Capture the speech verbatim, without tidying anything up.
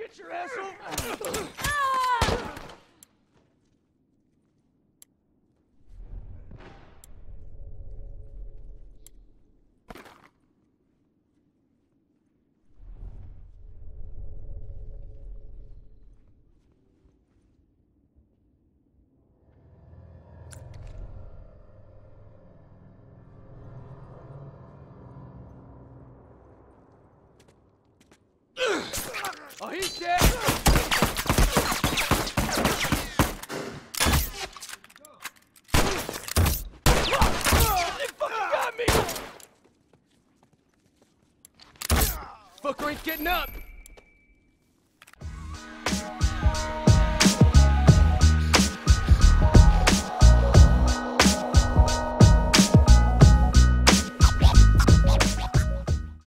Get your asshole! Oh, he's dead! They fucking got me! Fucker ain't getting up!